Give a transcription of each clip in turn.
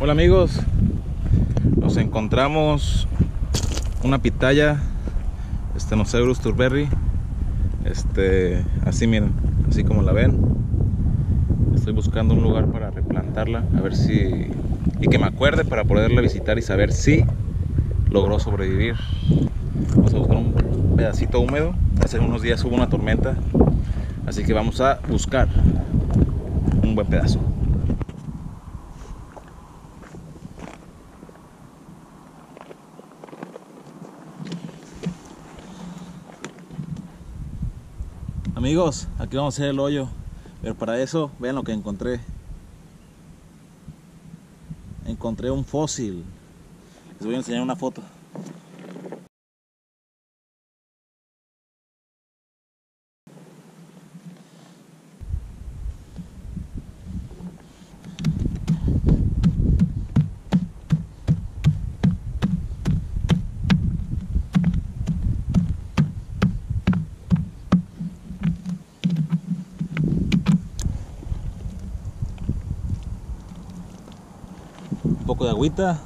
Hola amigos, nos encontramos una pitaya, Stenoceurus turberri, así miren, así como la ven. Estoy buscando un lugar para replantarla, a ver si, y que me acuerde para poderla visitar y saber si logró sobrevivir. Vamos a buscar un pedacito húmedo. Hace unos días hubo una tormenta, así que vamos a buscar un buen pedazo. Amigos, aquí vamos a hacer el hoyo, pero para eso vean lo que encontré. Encontré un fósil. Les voy a enseñar una foto. Un poco de agüita.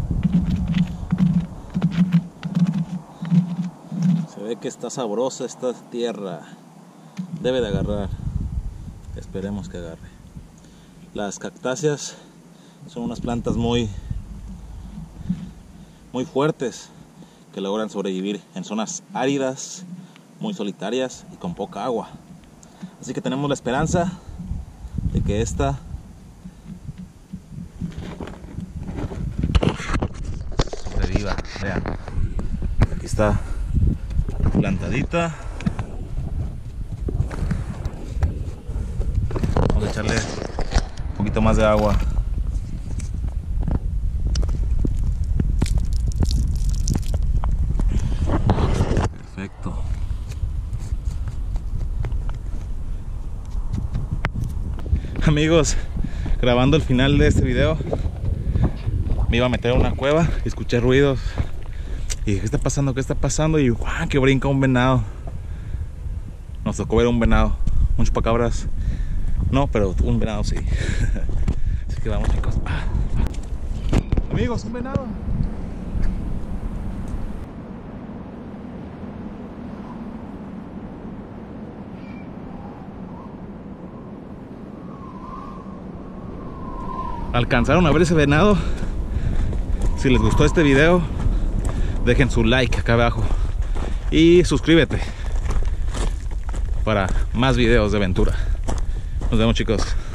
Se ve que está sabrosa esta tierra. Debe de agarrar. Esperemos que agarre. Las cactáceas son unas plantas muy fuertes que logran sobrevivir en zonas áridas, muy solitarias y con poca agua. Así que tenemos la esperanza de que esta sobreviva. Vean, aquí está plantadita. Vamos a echarle un poquito más de agua. Perfecto. Amigos, grabando el final de este video, me iba a meter a una cueva y escuché ruidos y dije, ¿qué está pasando? ¿Qué está pasando? Y ¡guau! Que brinca un venado. Nos tocó ver un venado, un chupacabras no, pero un venado sí. Así que vamos, chicos. Amigos, un venado. ¿Alcanzaron a ver ese venado? Si les gustó este video, dejen su like acá abajo y suscríbete para más videos de aventura. Nos vemos, chicos.